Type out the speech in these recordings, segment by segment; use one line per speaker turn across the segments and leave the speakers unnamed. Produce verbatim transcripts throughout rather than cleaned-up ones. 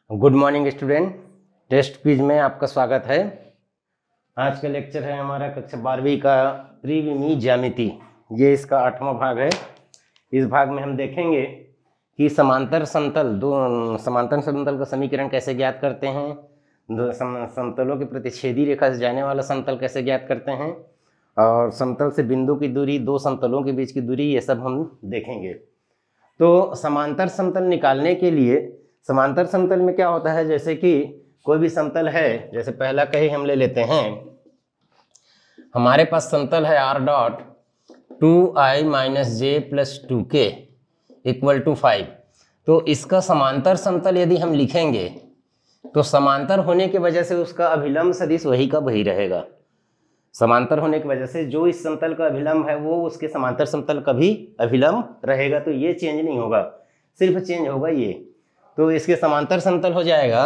Good morning student, test quiz में आपका स्वागत है। आज का लेक्चर है हमारा कक्षा बारहवीं का त्रिविमीय ज्यामिति। ये इसका आठवां भाग है। इस भाग में हम देखेंगे कि समांतर समतल दो समांतर समतल का समीकरण कैसे ज्ञात करते हैं, दो सम, समतलों की प्रतिच्छेदी रेखा से जाने वाला समतल कैसे ज्ञात करते हैं, और समतल से बिंदु की दूरी, दो समतलों के बीच की दूरी, ये सब हम देखेंगे। तो समांतर समतल निकालने के लिए समांतर समतल में क्या होता है, जैसे कि कोई भी समतल है, जैसे पहला कहीं हम ले लेते हैं, हमारे पास समतल है are dot two i minus j plus two k equal to five. तो इसका समांतर समतल यदि हम लिखेंगे तो समांतर होने की वजह से उसका अभिलंब सदिश वही का वही रहेगा। समांतर होने की वजह से जो इस समतल का अभिलंब है वो उसके समांतर समतल का भी अभिलंब रहेगा। तो ये चेंज नहीं होगा, सिर्फ चेंज होगा ये। तो इसके समांतर समतल हो जाएगा,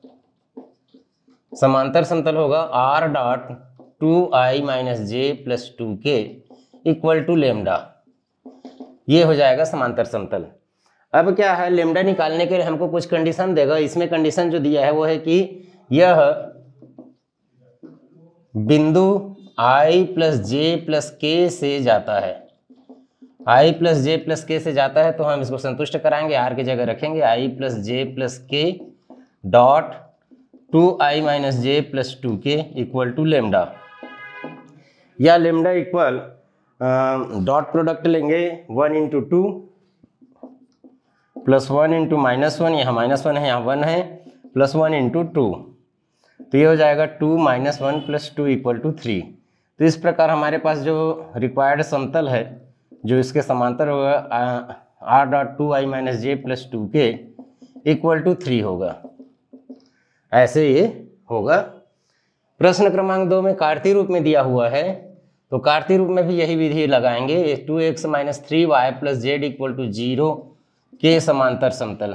समांतर समतल होगा r dot two i minus j plus two k equal to lambda. ये हो जाएगा समांतर समतल। अब क्या है, लेमडा निकालने के लिए हमको कुछ कंडीशन देगा। इसमें कंडीशन जो दिया है वो है कि यह बिंदु आई प्लस जे प्लस के से जाता है। आई प्लस जे प्लस के से जाता है तो हम इसको संतुष्ट कराएंगे, आर की जगह रखेंगे i plus j plus k dot two i minus j plus two k equal to lambda, या लेमडा इक्वल डॉट प्रोडक्ट लेंगे one into two plus one into minus one, यहाँ माइनस वन है यहाँ one है, plus one into to, तो ये हो जाएगा two minus one plus two equal to three. तो इस प्रकार हमारे पास जो रिक्वायर्ड समतल है जो इसके समांतर होगा r dot two i minus j plus two k equal to three होगा। ऐसे ये होगा। प्रश्न क्रमांक दो में कार्तीय रूप में दिया हुआ है, तो कार्तीय रूप में भी यही विधि लगाएंगे। Two x minus three y plus z equal to zero के समांतर समतल,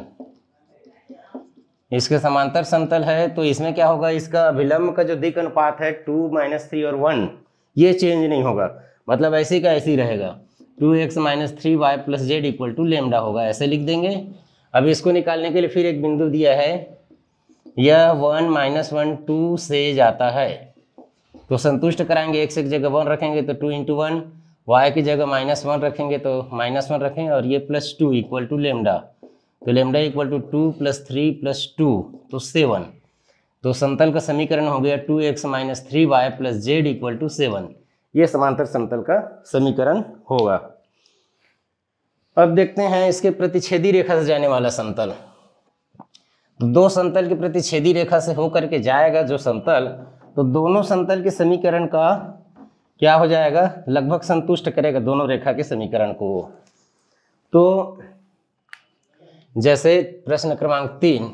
इसके समांतर समतल है। तो इसमें क्या होगा, इसका अभिलंब का जो दिक् अनुपात है टू माइनस थ्री और वन, ये चेंज नहीं होगा, मतलब ऐसी का ऐसी रहेगा। Two x minus three y plus z equal to lambda होगा, ऐसे लिख देंगे। अब इसको निकालने के लिए फिर एक बिंदु दिया है, यह वन माइनस वन टू से जाता है, तो संतुष्ट कराएंगे। एक्स की जगह वन रखेंगे तो टू इंटू वन, वाई की जगह माइनस वन रखेंगे तो माइनस वन रखेंगे, और ये plus two equal to lambda, तो lambda equal to two plus three plus two तो सेवन। तो समतल का समीकरण हो गया two x minus three y plus z equal to seven. ये समांतर समतल का समीकरण होगा। अब देखते हैं इसके प्रतिच्छेदी रेखा से जाने वाला समतल। दो समतल की प्रतिच्छेदी रेखा से होकर के जाएगा जो समतल, तो दोनों समतल के समीकरण का क्या हो जाएगा, लगभग संतुष्ट करेगा दोनों रेखा के समीकरण को। तो जैसे प्रश्न क्रमांक तीन,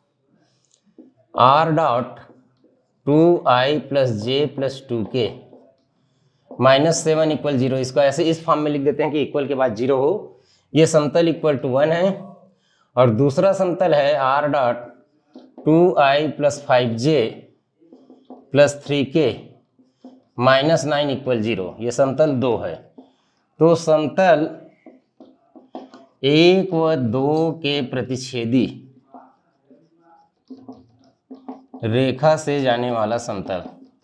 आर डॉट टू आई plus j plus two k minus seven equal zero, इसको ऐसे इस फॉर्म में लिख देते हैं कि इक्वल के बाद जीरो हो। ये समतल इक्वल टू वन है, और दूसरा समतल है are dot two I plus five j plus three k minus nine equal zero, ये समतल दो है। तो समतल एक व दो के प्रतिच्छेदी रेखा से जाने वाला समतल,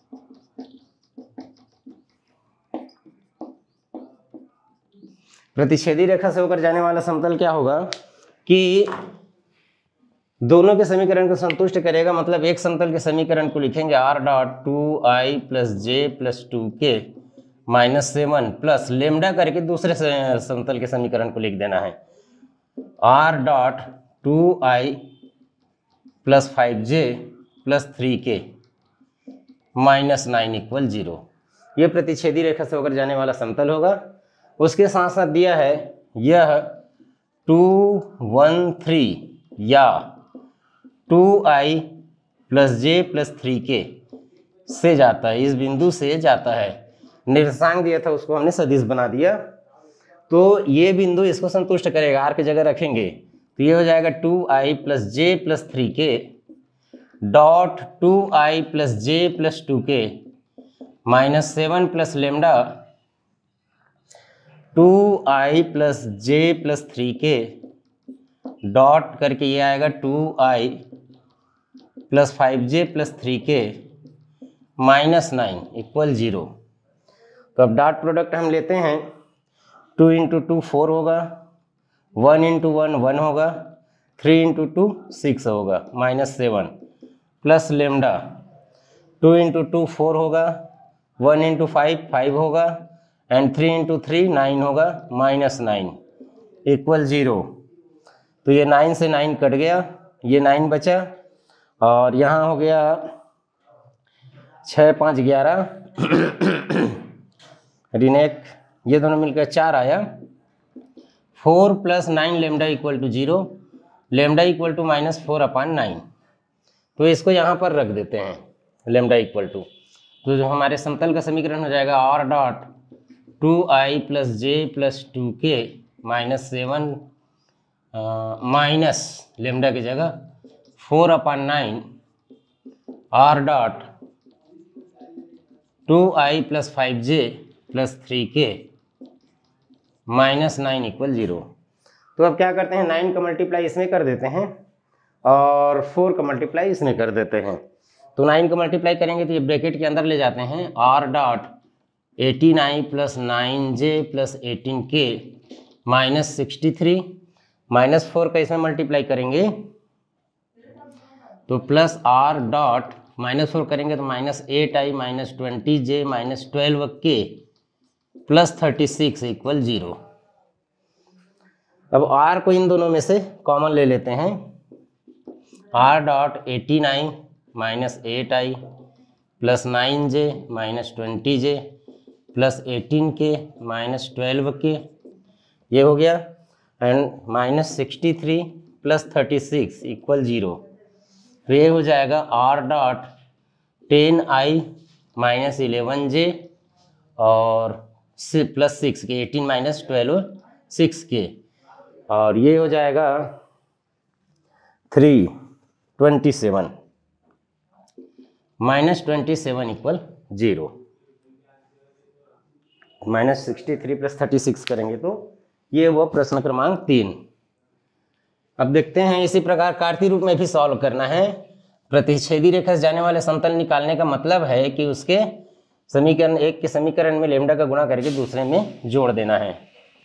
प्रतिच्छेदी रेखा से होकर जाने वाला समतल क्या होगा कि दोनों के समीकरण को संतुष्ट करेगा। मतलब एक समतल के समीकरण को लिखेंगे आर डॉट टू आई plus j plus two k minus seven plus lambda करके दूसरे समतल के समीकरण को लिख देना है, are dot two I plus five j plus three k minus nine equal zero. ये प्रतिच्छेदी रेखा से होकर जाने वाला समतल होगा। उसके साथ साथ दिया है यह टू वन थ्री या टू आई plus j plus three k से जाता है, इस बिंदु से जाता है। निर्देशांक दिया था उसको हमने सदिश बना दिया, तो ये बिंदु इसको संतुष्ट करेगा, आर की जगह रखेंगे तो ये हो जाएगा टू आई plus j plus three k dot two आई plus j plus two k minus seven plus lambda two आई plus j plus three k dot करके ये आएगा टू आई plus five j plus three k minus nine equal zero. तो अब dot product हम लेते हैं, two into two four होगा, one into one one होगा, थ्री इंटू टू सिक्स होगा minus seven, plus lambda two into two four होगा, one into five five होगा, and three into three nine होगा minus nine equal zero. तो ये nine से nine cut गया, ये नाइन बचा, और यहाँ हो गया छः पाँच ग्यारह रिनेक, ये दोनों मिलकर चार आया। Four plus nine lambda equal to zero, lambda equal to minus four upon nine. तो इसको यहाँ पर रख देते हैं, लेमडा इक्वल टू, तो जो हमारे समतल का समीकरण हो जाएगा आर डॉट टू आई plus j plus two k minus seven minus lambda की जगह four upon nine r dot two आई plus five j plus three k minus nine equal zero. तो अब क्या करते हैं, नाइन का मल्टीप्लाई इसमें कर देते हैं और फोर का मल्टीप्लाई इसमें कर देते हैं। तो नाइन का मल्टीप्लाई करेंगे तो ये ब्रैकेट के अंदर ले जाते हैं, r dot eighteen i plus nine j plus eighteen k minus sixty three, minus four का इसमें मल्टीप्लाई करेंगे तो plus r dot minus four करेंगे तो minus eight i minus twenty j minus twelve k plus thirty six equal zero. अब r को इन दोनों में से कॉमन ले लेते हैं, r dot eighteen i minus eight i plus nine j minus twenty j plus eighteen k minus twelve k, ये हो गया, and minus sixty three plus thirty six equal zero. तो ये हो जाएगा r dot ten i minus eleven j और plus six k, eighteen minus twelve six k, और ये हो जाएगा three twenty seven minus twenty seven equal zero. Minus sixty three plus thirty six करेंगे तो ये वो प्रश्न क्रमांक तीन। अब देखते हैं इसी प्रकार कार्तीय रूप में भी सॉल्व करना है। प्रतिच्छेदी रेखा से जाने वाले समतल निकालने का मतलब है कि उसके समीकरण एक के समीकरण में लेमडा का गुणा करके दूसरे में जोड़ देना है।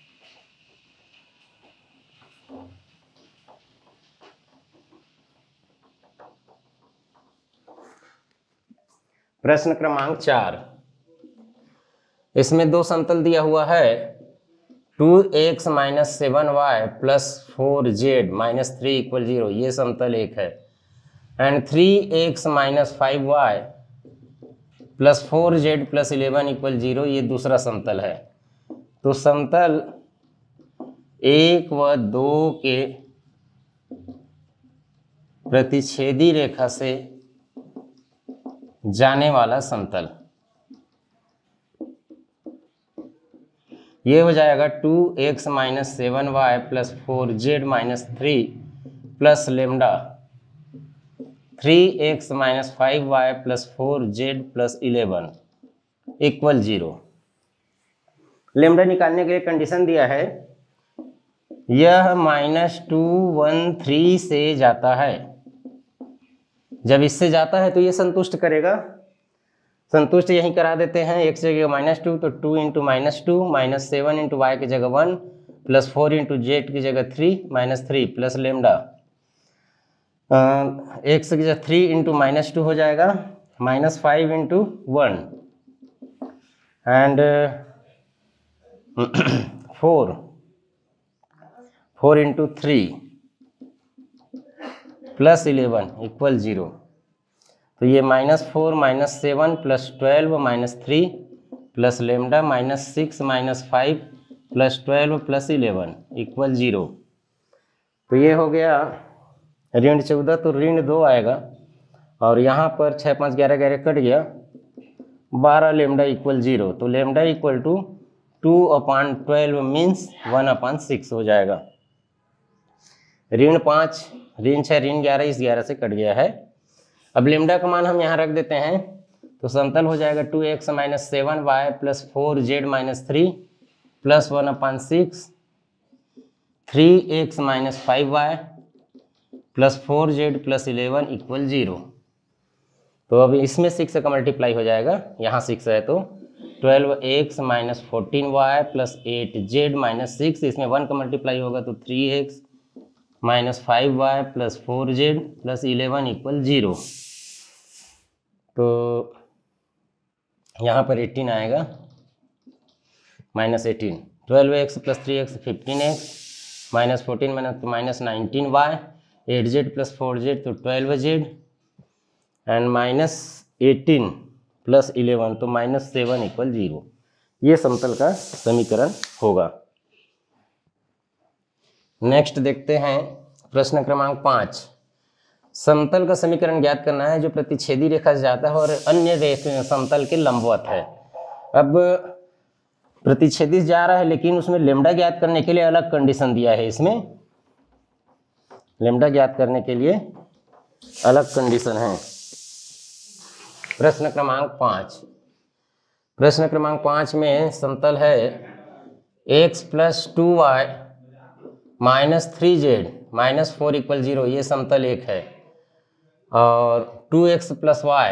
प्रश्न क्रमांक चार, इसमें दो समतल दिया हुआ है, two x minus seven y plus four z minus three equal zero, ये समतल एक है, and three x minus five y plus four z plus eleven equal zero, ये दूसरा समतल है। तो समतल एक व दो के प्रतिच्छेदी रेखा से जाने वाला समतल, ये हो जाएगा two x minus seven y plus four z minus three plus lambda three x minus five y plus four z plus eleven equal zero. Lambda निकालने के लिए कंडीशन दिया है, यह माइनस टू वन थ्री से जाता है। जब इससे जाता है तो ये संतुष्ट करेगा, संतुष्ट यहीं करा देते हैं, एक्स जगह माइनस टू तो two into minus two minus seven into y की जगह one plus four into z की जगह three minus three plus lambda x की जगह थ्री इंटू माइनस टू हो जाएगा minus five into one and four four into three plus eleven equal zero. तो ये minus four minus seven plus twelve minus three plus lambda minus six minus five plus twelve plus eleven equal zero. तो ये हो गया ऋण चौदह, तो ऋण दो आएगा और यहाँ पर छः पाँच ग्यारह ग्यारह कट गया, बारह लेमडा इक्वल जीरो। तो lambda equal to two upon twelve means one upon six हो जाएगा। ऋण पाँच ऋण छः ऋण ग्यारह इस ग्यारह से कट गया है। अब लेमडा का मान हम यहाँ रख देते हैं, तो समतल हो जाएगा two x minus seven y plus four z minus three plus one upon six three x minus five y plus four z plus eleven equal zero. तो अब इसमें सिक्स का मल्टीप्लाई हो जाएगा, यहाँ सिक्स है तो twelve x minus fourteen y plus eight z minus six, इसमें वन का मल्टीप्लाई होगा तो three x minus five y plus four z plus eleven equal zero. तो यहाँ पर एटीन आएगा minus eighteen, twelve x plus three x fifteen x minus fourteen minus minus nineteen y, eight z plus four z तो twelve z and minus eighteen plus eleven तो minus seven equal zero. ये समतल का समीकरण होगा। Next देखते हैं प्रश्न क्रमांक पाँच। समतल का समीकरण ज्ञात करना है जो प्रतिच्छेदी रेखा से जाता है और अन्य रेखा समतल के लंबवत है। अब प्रतिच्छेदी जा रहा है लेकिन उसमें लेमडा ज्ञात करने के लिए अलग कंडीशन दिया है। इसमें लेमडा ज्ञात करने के लिए अलग कंडीशन है। प्रश्न क्रमांक पाँच प्रश्न क्रमांक पाँच में समतल है x plus two y minus three z minus four equal zero, ये समतल एक है, और two x plus y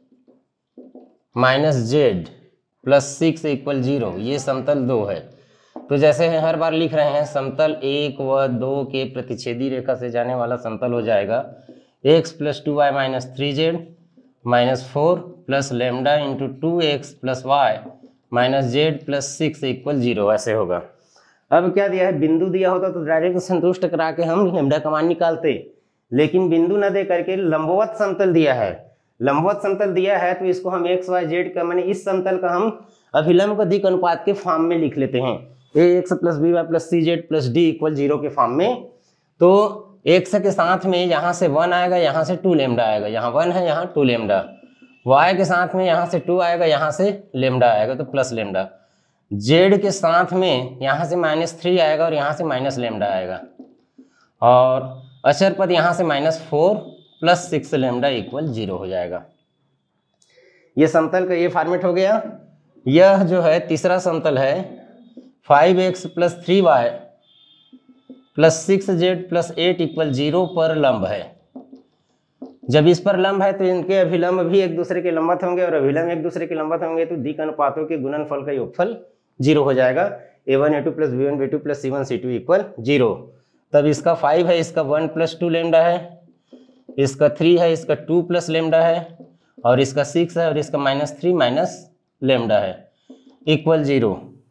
minus z plus six equal zero, ये समतल दो है। तो जैसे हर बार लिख रहे हैं, समतल एक व दो के प्रतिच्छेदी रेखा से जाने वाला समतल हो जाएगा x plus two y minus three z minus four plus lambda into two x plus y minus z plus six equal zero, ऐसे होगा। अब क्या दिया है, बिंदु दिया होता तो डायरेक्ट संतुष्ट करा के हम लेमडा का मान निकालते, लेकिन बिंदु न दे करके लंबवत समतल दिया है। लंबवत समतल दिया है तो इसको हम एक्स वाई जेड का माने इस समतल का हम अभिलंब का दिक् अनुपात के फॉर्म में लिख लेते हैं, a x plus b y plus c z plus d equal zero के फॉर्म में। तो एक्स के साथ में यहाँ से वन आएगा, यहाँ से टू लेमडा आएगा, यहाँ वन है यहाँ टू लेमडा, वाई के साथ में यहाँ से टू आएगा, यहाँ से लेमडा आएगा तो प्लस लेमडा, जेड के साथ में यहाँ से माइनस थ्री आएगा और यहाँ से माइनस लेमडा आएगा, और अचर पद यहाँ से minus four plus six lambda equal zero हो जाएगा। ये समतल का ये फॉर्मेट हो गया। यह जो है तीसरा समतल है five x plus three y plus six Z plus eight equal zero पर लंब है। जब इस पर लंब है तो इनके अभिलंब भी एक दूसरे के लंबवत होंगे, और अभिलंब एक दूसरे के लंबवत होंगे तो दिक् अनुपातों के गुणनफल का योगफल जीरो हो जाएगा। A one a two plus b one b two plus c one c two equal zero. तब इसका फाइव है, इसका वन प्लस टू लेमडा है, इसका थ्री है, इसका टू प्लस लेमडा है, और इसका सिक्स है, और इसका माइनस थ्री माइनस लेमडा है इक्वल जीरो।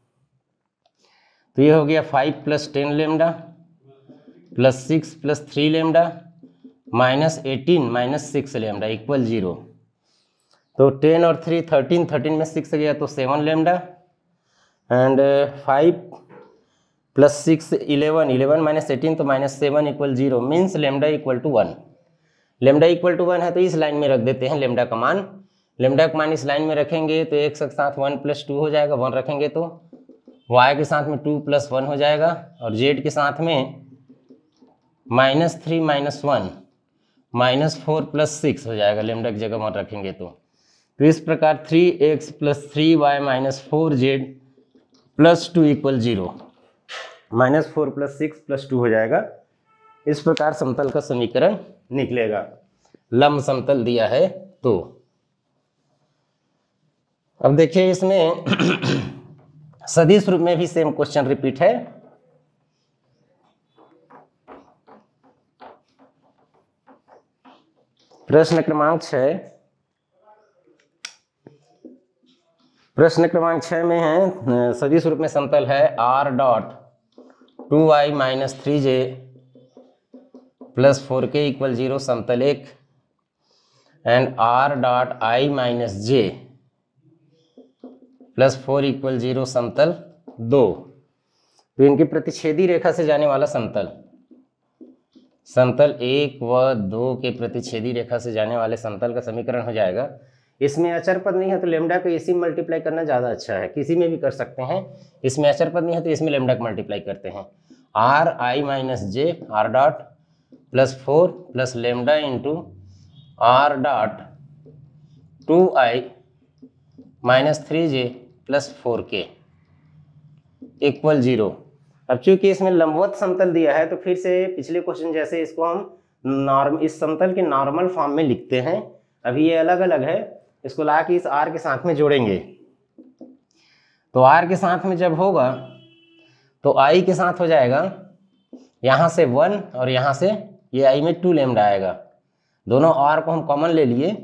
तो ये हो गया five plus ten lambda plus six plus three lambda minus eighteen minus six lambda equal zero. तो टेन और थ्री थर्टीन, थर्टीन में सिक्स गया तो seven lambda, and five plus six eleven, eleven minus eighteen तो minus seven equal zero, means lambda equal to one. Lambda equal to one है तो इस line में रख देते हैं लेमडा का मान। लेमडा का मान इस लाइन में रखेंगे तो एक के साथ वन प्लस टू हो जाएगा, वन रखेंगे तो वाई के साथ में टू प्लस वन हो जाएगा, और जेड के साथ में minus three minus one minus four plus six हो जाएगा, लेमडा की जगह वन रखेंगे तो। तो इस प्रकार three x plus three y minus four z plus two equal zero, minus four plus six plus two हो जाएगा। इस प्रकार समतल का समीकरण निकलेगा, लंब समतल दिया है तो। अब देखिए इसमें सदिश रूप में भी सेम क्वेश्चन रिपीट है। प्रश्न क्रमांक छः प्रश्न क्रमांक छः में है सदिश रूप में समतल है are dot two y minus three j plus four k equal zero समतल एक, and r dot i minus j plus four equal zero समतल दो। तो इनकी प्रतिच्छेदी रेखा से जाने वाला समतल, समतल एक व दो के प्रतिच्छेदी रेखा से जाने वाले समतल का समीकरण हो जाएगा। इसमें अचर पद नहीं है तो लेमडा को इसी मल्टीप्लाई करना ज़्यादा अच्छा है, किसी में भी कर सकते हैं। इसमें अचर पद नहीं है तो इसमें लेमडा को मल्टीप्लाई करते हैं। R i minus j r dot plus four plus lambda into r dot two i minus three j plus four k equal zero. अब चूंकि इसमें लंबवत समतल दिया है तो फिर से पिछले क्वेश्चन जैसे इसको हम नॉर्म इस समतल के नॉर्मल फॉर्म में लिखते हैं, अभी ये अलग अलग है, इसको ला के इस आर के साथ में जोड़ेंगे। तो आर के साथ में जब होगा तो आई के साथ हो जाएगा यहाँ से वन और यहाँ से ये आई में टू लेमडा आएगा। दोनों आर को हम कॉमन ले लिए,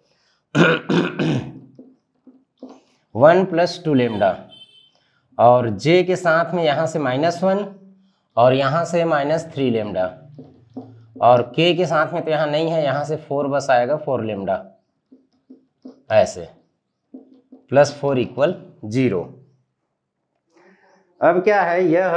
वन प्लस टू लेमडा, और जे के साथ में यहाँ से माइनस वन और यहाँ से माइनस थ्री लेमडा, और के के साथ में तो यहाँ नहीं है, यहाँ से फोर बस आएगा, फोर लेमडा, ऐसे प्लस फोर इक्वल जीरो। अब क्या है, यह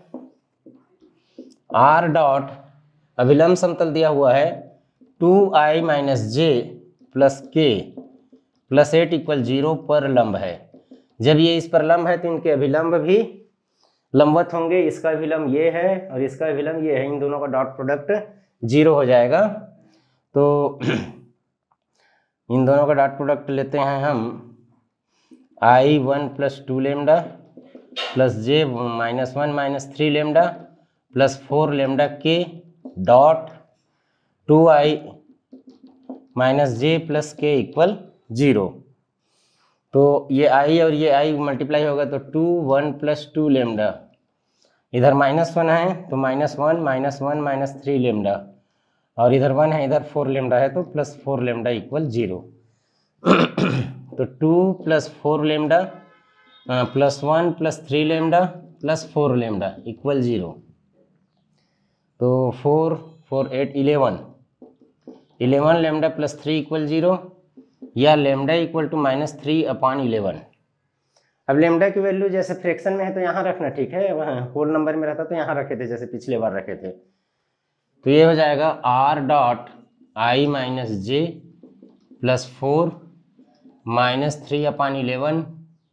आर डॉट अभिलंब समतल दिया हुआ है two i minus j plus k plus eight equal zero पर लंब है। जब ये इस पर लंब है तो इनके अभिलंब भी लंबवत होंगे। इसका अभिलंब ये है और इसका अभिलंब ये है, इन दोनों का डॉट प्रोडक्ट जीरो हो जाएगा। तो इन दोनों का डॉट प्रोडक्ट लेते हैं हम, i one plus two lambda plus j minus one minus three lambda plus four lambda k dot two i minus j plus k equal zero. तो ये आई और ये आई मल्टीप्लाई होगा तो two one plus two lambda, इधर minus one है तो minus one minus one minus three lambda, और इधर वन है, इधर फोर लेमडा है तो plus four lambda equal zero. तो two plus four lambda plus one plus three lambda plus four lambda equal zero. तो four four eight eleven, eleven lambda plus three equal zero, या lambda equal to minus three upon eleven. अब lambda की value जैसे fraction में है तो यहाँ रखना, ठीक है, वहाँ होल नंबर में रहता तो यहाँ रखे थे जैसे पिछले बार रखे थे। तो ये हो जाएगा r dot i minus j plus four minus three upon eleven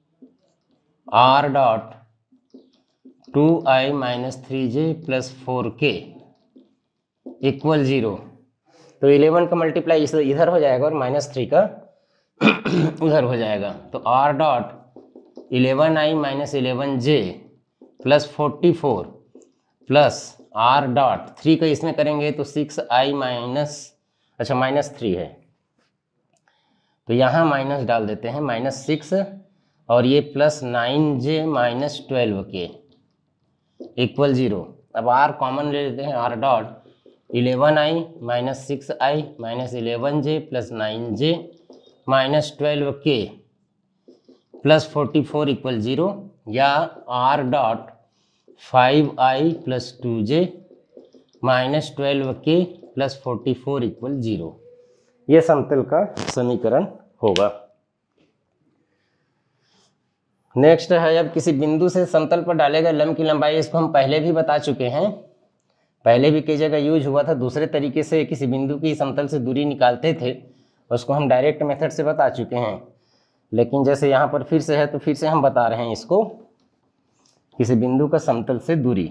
r dot two i minus three j plus four k equal zero. तो इलेवन का मल्टीप्लाई इस इधर हो जाएगा और माइनस थ्री का उधर हो जाएगा। तो r dot eleven i minus eleven j plus forty four plus r dot three का इसमें करेंगे तो सिक्स आई माइनस अच्छा माइनस थ्री है, तो यहाँ माइनस डाल देते हैं, माइनस सिक्स और ये plus nine j minus twelve k equal zero. अब आर कॉमन ले लेते हैं, r dot eleven i minus six i minus eleven j plus nine j minus twelve k plus forty four equal zero, या r dot five i plus two j minus twelve k plus forty four equal zero. ये समतल का समीकरण होगा। Next है, अब किसी बिंदु से समतल पर डाले गए लंब की लंबाई, इसको हम पहले भी बता चुके हैं, पहले भी कई जगह यूज हुआ था। दूसरे तरीके से किसी बिंदु की समतल से दूरी निकालते थे, उसको हम डायरेक्ट मेथड से बता चुके हैं, लेकिन जैसे यहाँ पर फिर से है तो फिर से हम बता रहे हैं इसको, किसी बिंदु का समतल से दूरी।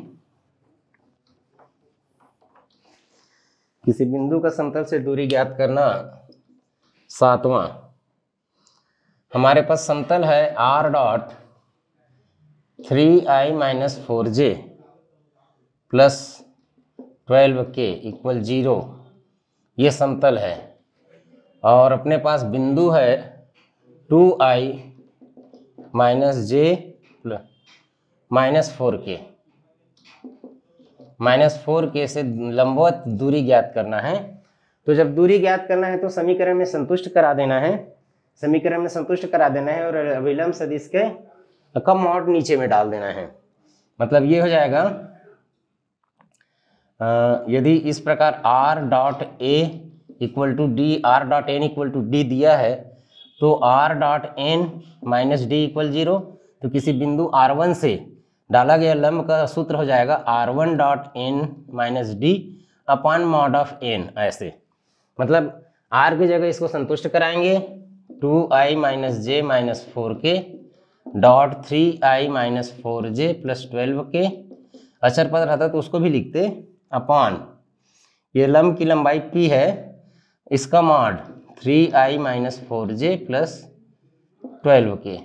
किसी बिंदु का समतल से दूरी ज्ञात करना। सातवां, हमारे पास समतल है are dot three i minus four J plus twelve k equal zero, ये समतल है, और अपने पास बिंदु है two i minus j minus four k, minus four k से लंबवत दूरी ज्ञात करना है। तो जब दूरी ज्ञात करना है तो समीकरण में संतुष्ट करा देना है, समीकरण में संतुष्ट करा देना है, और अभिलंब सदिश के का मॉड नीचे में डाल देना है। मतलब ये हो जाएगा, आ, यदि इस प्रकार r dot a equal to d, r dot n equal to d दिया है, तो r dot n minus d equal zero. तो किसी बिंदु आर वन से डाला गया लंब का सूत्र हो जाएगा r one dot n minus d upon mod of n, ऐसे। मतलब r की जगह इसको संतुष्ट कराएंगे, two i minus j minus four k dot three i minus four J plus twelve k, अचर पद रहता तो उसको भी लिखते, अपॉन ये लंब की लंबाई p है, इसका mod three i minus four J plus twelve k.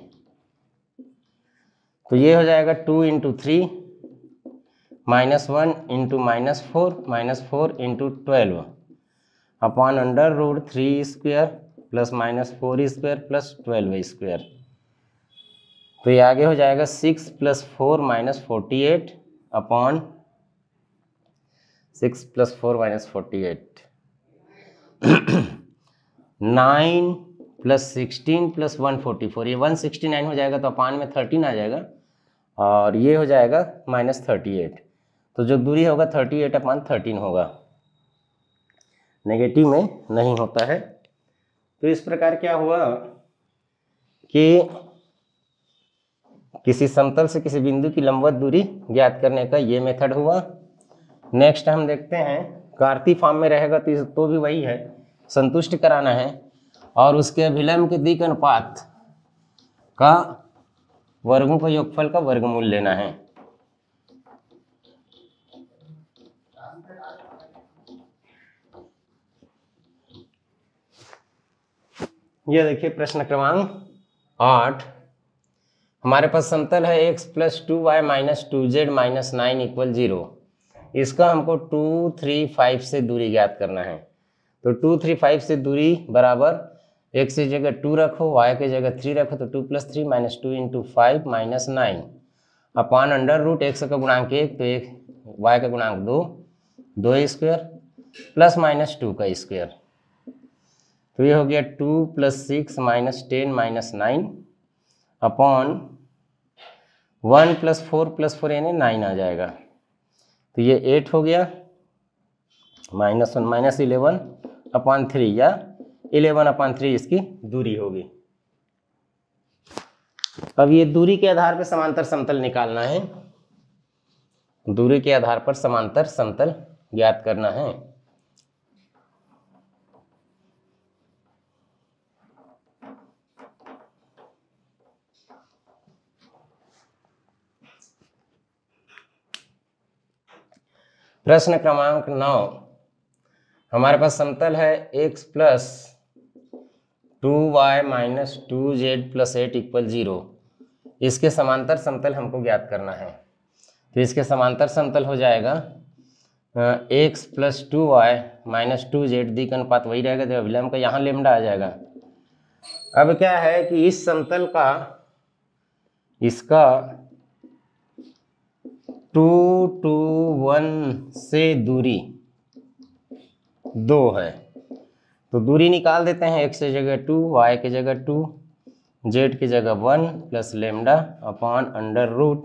तो ये हो जाएगा two into three minus one into minus four minus four into twelve upon under root three square plus minus four square plus twelve square. तो ये आगे हो जाएगा six plus four minus forty eight upon six plus four minus forty eight. Nine plus sixteen plus one forty four, ये one sixty nine हो जाएगा तो अपान में थर्टीन आ जाएगा और ये हो जाएगा माइनस थर्टी एट। तो जो दूरी होगा थर्टी एट अपान थर्टीन होगा, नेगेटिव में नहीं होता है। तो इस प्रकार क्या हुआ कि किसी समतल से किसी बिंदु की लंबवत दूरी ज्ञात करने का ये मेथड हुआ। नेक्स्ट हम देखते हैं, कार्तीय फॉर्म में रहेगा तो तो भी वही है, संतुष्ट कराना है और उसके अभिलंब के दिक् अनुपात का वर्गों का योगफल का वर्गमूल लेना है। ये देखिए प्रश्न क्रमांक आठ, हमारे पास समतल है x plus two y minus two z minus nine equal zero. इसका हमको टू थ्री फाइव से दूरी ज्ञात करना है। तो टू थ्री फाइव से दूरी बराबर एक्स की जगह टू रखो, वाई की जगह थ्री रखो, तो two plus three minus two into five minus nine upon under root x का गुणांक एक तो एक, वाई का गुणांक दो, दो स्क्वायर प्लस माइनस टू का स्क्वायर। तो ये हो गया two plus six minus ten minus nine upon one plus four plus four यानी नाइन आ जाएगा। तो ये एट हो गया, minus one minus eleven upon three या इलेवन अपॉन थ्री इसकी दूरी होगी। अब ये दूरी के आधार पर समांतर समतल निकालना है, दूरी के आधार पर समांतर समतल ज्ञात करना है। प्रश्न क्रमांक नौ, हमारे पास समतल है x plus two y minus two z plus eight equal zero. इसके समांतर समतल हमको ज्ञात करना है। तो इसके समांतर समतल हो जाएगा x plus two y minus two z, दिक् अनुपात वही रहेगा तो अभिलंब का यहाँ लेमडा आ जाएगा। अब क्या है कि इस समतल का इसका टू टू वन से दूरी दो है। तो दूरी निकाल देते हैं, x की जगह टू, y की जगह टू, z की जगह one plus lambda upon under root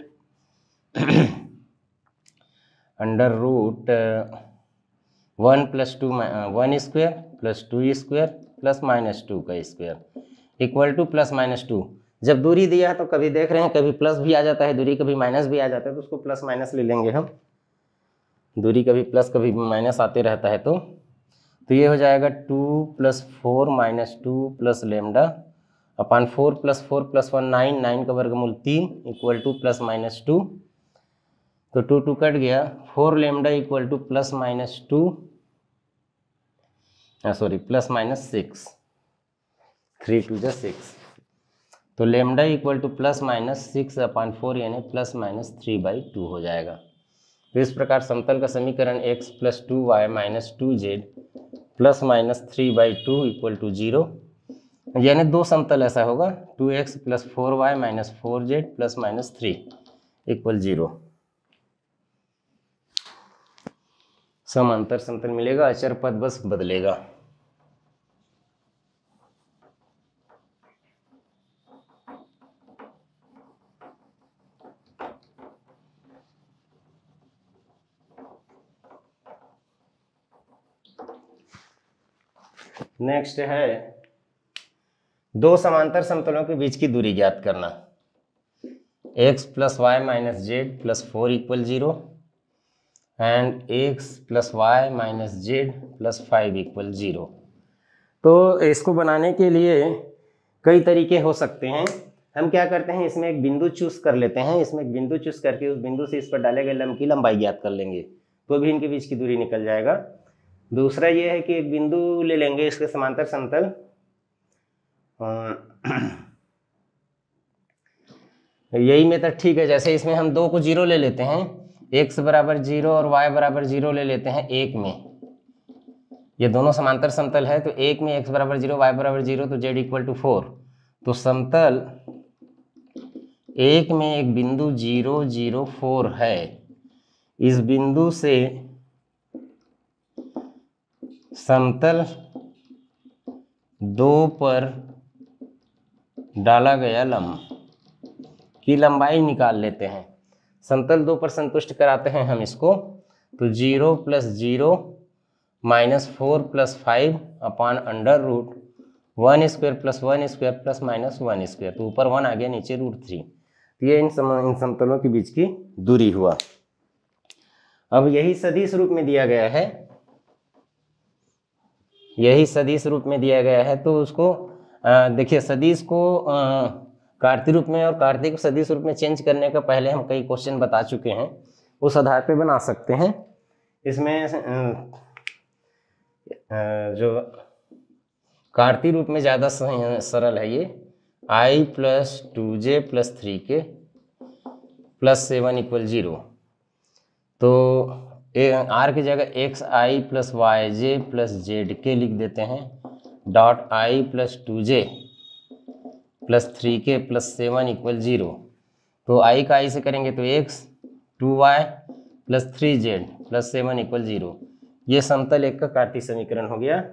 under root one plus two one square plus two square plus minus two का square equal to plus minus two. जब दूरी दिया है तो कभी देख रहे हैं कभी प्लस भी आ जाता है दूरी, कभी माइनस भी आ जाता है, तो उसको प्लस माइनस ले लेंगे हम। दूरी कभी प्लस कभी माइनस आते रहता है। तो तो ये हो जाएगा two plus four minus two plus lambda upon four plus four plus one nine, nine का वर्गमूल तीन equal to plus minus two. तो टू टू कट गया, four lambda equal to plus minus two sorry plus minus six, three two जा six. तो lambda equal to plus minus six upon four यानी plus minus three by two हो जाएगा। तो इस प्रकार समतल का समीकरण x plus two y minus two z plus minus three by two equal to zero, यानी दो समतल ऐसा होगा two x plus four y minus four z plus minus three equal zero. समांतर समतल मिलेगा, अचर पद बस बदलेगा। नेक्स्ट है दो समांतर समतलों के बीच की दूरी ज्ञात करना। x plus y minus z plus four equal zero and x plus y minus z plus five equal zero. तो इसको बनाने के लिए कई तरीके हो सकते हैं। हम क्या करते हैं, इसमें एक बिंदु चूज कर लेते हैं, इसमें एक बिंदु चूज करके उस बिंदु से इस पर डाले गए लंब की लंबाई ज्ञात कर लेंगे, तो भी इनके बीच की दूरी निकल जाएगा। दूसरा ये है कि एक बिंदु ले लेंगे इसके समांतर समतल, यही मेथड ठीक है। जैसे इसमें हम दो को जीरो ले लेते हैं, x बराबर जीरो और y बराबर जीरो ले लेते हैं एक में, ये दोनों समांतर समतल है, तो एक में x बराबर जीरो, वाई बराबर जीरो, तो z इक्वल टू फोर। तो समतल एक में एक बिंदु जीरो जीरो फोर है। इस बिंदु से समतल दो पर डाला गया लंब की लंबाई निकाल लेते हैं। समतल दो पर संतुष्ट कराते हैं हम इसको, तो zero plus zero minus four plus five upon under root one square plus one square plus minus one square, तो ऊपर वन आ गया, नीचे रूट थ्री। तो ये इन सम इन समतलों के बीच की दूरी हुआ। अब यही सदिश रूप में दिया गया है, यही सदिश रूप में दिया गया है, तो उसको देखिए सदिश को कार्तीय रूप में और कार्तीय को सदिश रूप में चेंज करने का पहले हम कई क्वेश्चन बता चुके हैं, उस आधार पे बना सकते हैं। इसमें जो कार्तीय रूप में ज़्यादा सरल है, ये I plus two J plus three K plus seven equal zero. तो आर की जगह X I plus Y J plus Z K लिख देते हैं, dot I plus two J plus three K plus seven equal zero. तो I का I से करेंगे तो X, two Y plus three Z plus seven equal zero. ये समतल एक का कार्तीय समीकरण हो गया।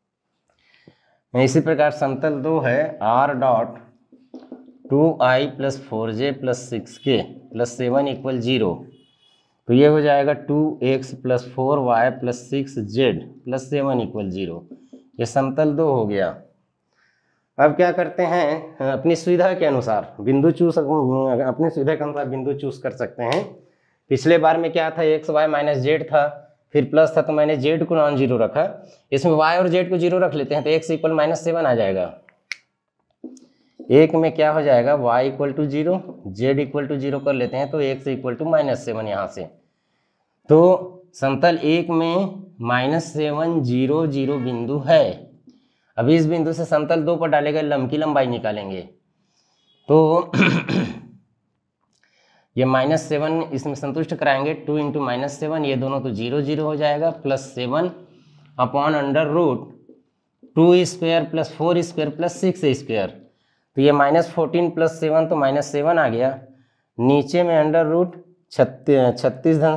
इसी प्रकार समतल दो है, are dot two I plus four J plus six K plus seven equal zero. तो ये हो जाएगा two x plus four Y plus six Z plus seven equal zero. ये समतल दो हो गया। अब क्या करते हैं, अपनी सुविधा के अनुसार बिंदु चूज, अपनी सुविधा के अनुसार बिंदु चूज कर सकते हैं। पिछले बार में क्या था, एक्स वाई माइनस जेड था, फिर प्लस था, तो मैंने जेड को नॉन जीरो रखा। इसमें वाई और जेड को जीरो रख लेते हैं, तो एक्स इक्वल माइनस सेवन आ जाएगा। एक में क्या हो जाएगा, Y equal to zero, Z equal to zero कर लेते हैं, तो X equal to minus seven यहाँ से। तो समतल एक में माइनस सेवन जीरो जीरो बिंदु है। अभी इस बिंदु से समतल दो पर डाले गए लंब की लंबाई निकालेंगे। तो ये माइनस सेवन इसमें संतुष्ट कराएंगे, टू इंटू माइनस सेवन, ये दोनों तो जीरो जीरो हो जाएगा, plus seven upon under root two square plus four square plus six square. तो ये माइनस फोर्टीन प्लस सेवन, तो माइनस सेवन आ गया। नीचे में अंडर रूट छत्तीस छत्तीस धन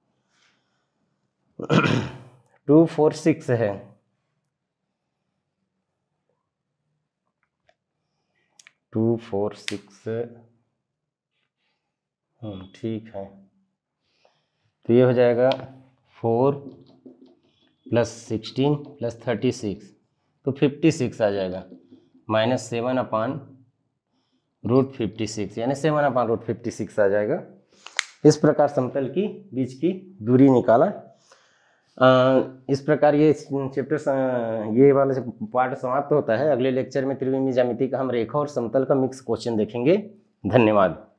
टू फोर सिक्स है, टू फोर सिक्स, ठीक है। तो ये हो जाएगा four plus sixteen plus thirty six, तो फिफ्टी सिक्स आ जाएगा, minus seven upon root fifty six, यानी seven upon root fifty six आ जाएगा। इस प्रकार समतल की बीच की दूरी निकाला। आ, इस प्रकार ये चैप्टर, ये वाला पार्ट समाप्त होता है। अगले लेक्चर में त्रिविमीय ज्यामिति का हम रेखा और समतल का मिक्स क्वेश्चन देखेंगे। धन्यवाद।